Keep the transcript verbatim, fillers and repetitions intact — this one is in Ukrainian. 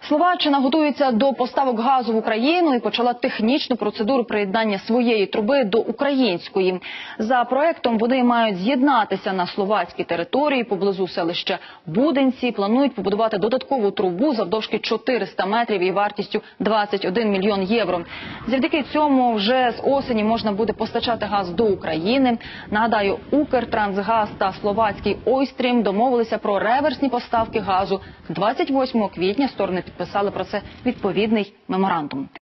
Словаччина готується до поставок газу в Україну і почала технічну процедуру приєднання своєї труби до української. За проектом вони мають з'єднатися на словацькій території поблизу селища Буденці. Планують побудувати додаткову трубу завдовжки чотириста метрів і вартістю двадцять один мільйон євро. Завдяки цьому вже з осені можна буде постачати газ до України. Нагадаю, Укртрансгаз та словацький Ойстрім домовилися про реверсні поставки газу. двадцять восьмого квітня сторони підписали про це відповідний меморандум.